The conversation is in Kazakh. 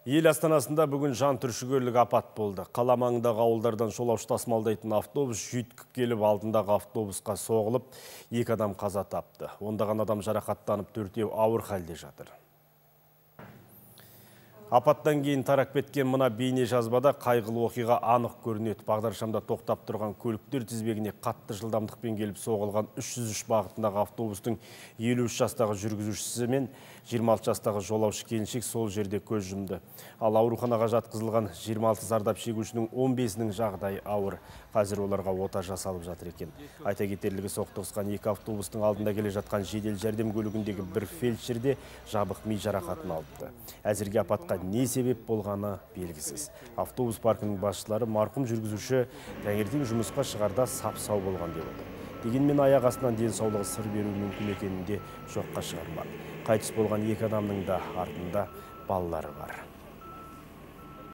Ел астанасында бүгін жан түршігерлік апат болды. Қала маңындағы ауылдардан жолаушы тасымалдайтын автобус жүйткіп келіп алдындағы автобусқа соғылып, 2 адам қаза тапты. Ондаған адам жарақаттанып, 4-еу ауыр халде жатыр. Апаттан кейін тарап кеткен мына бейне жазбада қайғылы оқиға анық көрінеді. Бағдаршамда тоқтап тұрған көліктер тізбегіне қатты жылдамдықпен келіп соғылған 303 бағытындағы автобустың 53 жастағы жүргізушісі мен 26 жастағы жолаушы келіншек сол жерде көз жұмды. Ал ауруханаға жатқызылған 26 зардап шегушінің 15-нің жағдайы ауыр. Қазір оларға ота жасалып жатыр екен. Айта кетерлігі, соқтығысқан 2 автобустың алдында келе жатқан жедел жәрдем көлігіндегі бір фельдшер де жабық ми жарақатын алыпты. Әзірге апатқа не себеп болғаны белгісіз. Автобус паркінің басшылары марқұм жүргізуші таңертең жұмысқа шығарда сап-сау болған деп отыр. Дегенмен аяқ астынан денсаулығы сыр беруі мүмкін екенін де жоққа шығармады. Қайтыс болған 2 адамның да артында балалары бар.